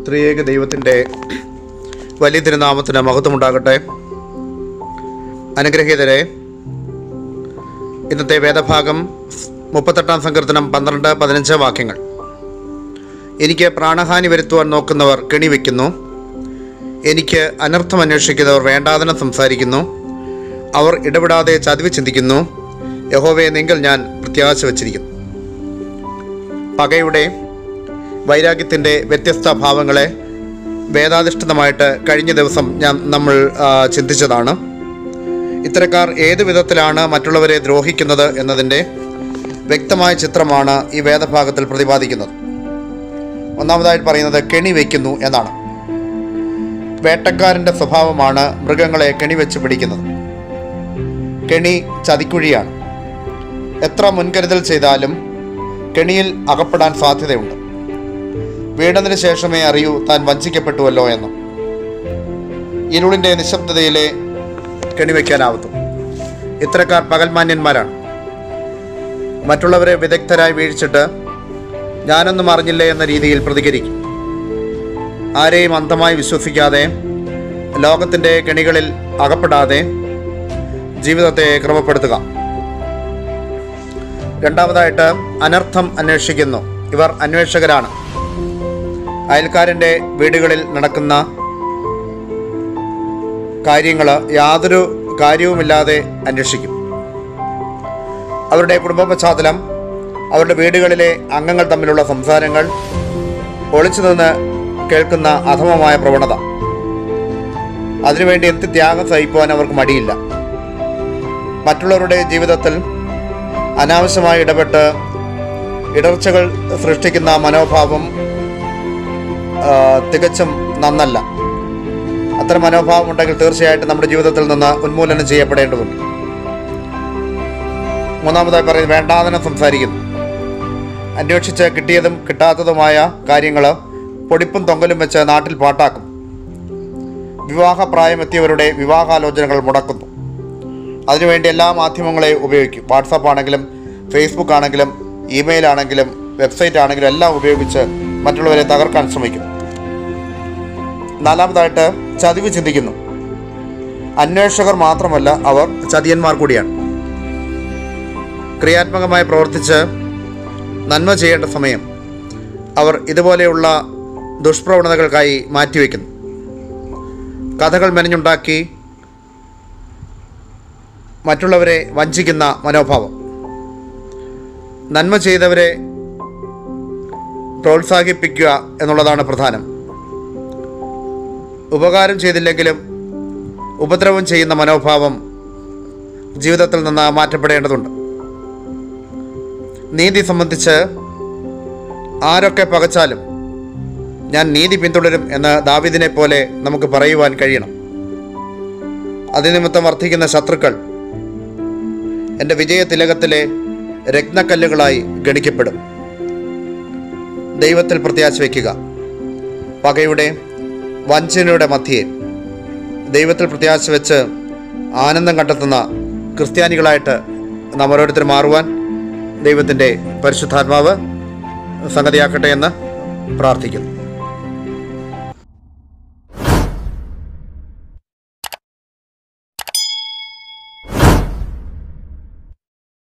ത്രിയേക ദൈവത്തിൻ്റെ വലിയ തിരുനാമത്തിന് മഹത്വമുണ്ടാകട്ടെ. അനുഗ്രഹീതരെ, ഇന്നത്തെ വേദഭാഗം 38 സങ്കീർത്തനം 12-15 വാക്യങ്ങൾ. എനിക്ക് പ്രാണഹാനി വരുത്തുവാൻ നോക്കുന്നവർ കെണിവെക്കുന്നു, എനിക്ക് അനർത്ഥം അന്വേഷിക്കുന്നവർ വേണ്ടാതനം സംസാരിക്കുന്നു, അവർ ഇടപെടാതെ ചതിവ് ചിന്തിക്കുന്നു. യഹോവയെ നിങ്കൽ ഞാൻ പ്രത്യാശ വച്ചിരിക്കുന്നു. പകയുടെ വൈരാഗ്യത്തിൻ്റെ വ്യത്യസ്ത ഭാവങ്ങളെ വേദാധിഷ്ഠിതമായിട്ട് കഴിഞ്ഞ ദിവസം നമ്മൾ ചിന്തിച്ചതാണ്. ഇത്തരക്കാർ ഏതു വിധത്തിലാണ് മറ്റുള്ളവരെ ദ്രോഹിക്കുന്നത് എന്നതിൻ്റെ വ്യക്തമായ ചിത്രമാണ് ഈ വേദഭാഗത്തിൽ പ്രതിപാദിക്കുന്നത്. ഒന്നാമതായിട്ട് പറയുന്നത് കെണി വയ്ക്കുന്നു എന്നാണ്. വേട്ടക്കാരൻ്റെ സ്വഭാവമാണ് മൃഗങ്ങളെ കെണിവെച്ച് പിടിക്കുന്നത്. കെണി ചതിക്കുഴിയാണ്. എത്ര മുൻകരുതൽ ചെയ്താലും കെണിയിൽ അകപ്പെടാൻ സാധ്യതയുണ്ട്. വീണതിന് ശേഷമേ അറിയൂ താൻ വഞ്ചിക്കപ്പെട്ടുവല്ലോ എന്ന്. ഇരുളിൻ്റെ നിശബ്ദതയിലെ കെണിവെക്കാനാവത്തും. ഇത്തരക്കാർ പകൽമാന്യന്മാരാണ്. മറ്റുള്ളവരെ വിദഗ്ധരായി വീഴ്ചിട്ട് ഞാനൊന്നും അറിഞ്ഞില്ലേ എന്ന രീതിയിൽ പ്രതികരിക്കും. ആരെയും അന്ധമായി വിശ്വസിക്കാതെ, ലോകത്തിൻ്റെ കെണികളിൽ അകപ്പെടാതെ ജീവിതത്തെ ക്രമപ്പെടുത്തുക. രണ്ടാമതായിട്ട് അനർത്ഥം അന്വേഷിക്കുന്നു. ഇവർ അന്വേഷകരാണ്. അയൽക്കാരൻ്റെ വീടുകളിൽ നടക്കുന്ന കാര്യങ്ങൾ യാതൊരു കാര്യവുമില്ലാതെ അന്വേഷിക്കും. അവരുടെ കുടുംബ പശ്ചാത്തലം, അവരുടെ വീടുകളിലെ അംഗങ്ങൾ തമ്മിലുള്ള സംസാരങ്ങൾ ഒളിച്ചു നിന്ന് കേൾക്കുന്ന അധമമായ പ്രവണത. അതിനുവേണ്ടി എന്ത് ത്യാഗം സഹിക്കുവാൻ അവർക്ക് മടിയില്ല. മറ്റുള്ളവരുടെ ജീവിതത്തിൽ അനാവശ്യമായി ഇടപെട്ട് ഇടർച്ചകൾ സൃഷ്ടിക്കുന്ന മനോഭാവം തികച്ചും നന്നല്ല. അത്തരം മനോഭാവം ഉണ്ടെങ്കിൽ തീർച്ചയായിട്ടും നമ്മുടെ ജീവിതത്തിൽ നിന്ന് ഉന്മൂലനം ചെയ്യപ്പെടേണ്ടതുണ്ട്. മൂന്നാമതായി പറയുന്നത് വേണ്ടാതനം സംസാരിക്കുന്നു. അന്വേഷിച്ച് കിട്ടിയതും കിട്ടാത്തതുമായ കാര്യങ്ങൾ പൊടിപ്പും തൊങ്കലും വെച്ച് നാട്ടിൽ പാട്ടാക്കും. വിവാഹപ്രായമെത്തിയവരുടെ വിവാഹാലോചനകൾ മുടക്കുന്നു. അതിനുവേണ്ടി എല്ലാ മാധ്യമങ്ങളെയും ഉപയോഗിക്കും. വാട്സാപ്പ് ആണെങ്കിലും ഫേസ്ബുക്ക് ആണെങ്കിലും ഇമെയിൽ ആണെങ്കിലും വെബ്സൈറ്റ് ആണെങ്കിലും എല്ലാം ഉപയോഗിച്ച് മറ്റുള്ളവരെ തകർക്കാൻ ശ്രമിക്കും. നാലാമതായിട്ട് ചതിവ് ചിന്തിക്കുന്നു. അന്വേഷകർ മാത്രമല്ല, അവർ ചതിയന്മാർ കൂടിയാണ്. ക്രിയാത്മകമായി പ്രവർത്തിച്ച് നന്മ ചെയ്യേണ്ട സമയം അവർ ഇതുപോലെയുള്ള ദുഷ്പ്രവണതകൾക്കായി മാറ്റിവെക്കുന്നു. കഥകൾ മെനഞ്ഞുണ്ടാക്കി മറ്റുള്ളവരെ വഞ്ചിക്കുന്ന മനോഭാവം. നന്മ ചെയ്തവരെ പ്രോത്സാഹിപ്പിക്കുക എന്നുള്ളതാണ് പ്രധാനം. ഉപകാരം ചെയ്തില്ലെങ്കിലും ഉപദ്രവം ചെയ്യുന്ന മനോഭാവം ജീവിതത്തിൽ നിന്ന് മാറ്റപ്പെടേണ്ടതുണ്ട്. നീതി സംബന്ധിച്ച് ആരൊക്കെ പകച്ചാലും ഞാൻ നീതി പിന്തുടരും എന്ന് ദാവീദിനെ പോലെ നമുക്ക് പറയുവാൻ കഴിയണം. അതിനിമിത്തം വർദ്ധിക്കുന്ന ശത്രുക്കൾ എൻ്റെ വിജയതിലകത്തിലെ രത്നക്കല്ലുകളായി ഗണിക്കപ്പെടും. ദൈവത്തിൽ പ്രത്യാശ വയ്ക്കുക. പകയുടെ വഞ്ചനയുടെ മധ്യേ ദൈവത്തിൽ പ്രത്യാശ വെച്ച് ആനന്ദം കണ്ടെത്തുന്ന ക്രിസ്ത്യാനികളായിട്ട് നാം ഓരോരുത്തരും മാറുവാൻ ദൈവത്തിൻ്റെ പരിശുദ്ധാത്മാവ് സംഗതിയാക്കട്ടെ എന്ന് പ്രാർത്ഥിക്കുന്നു.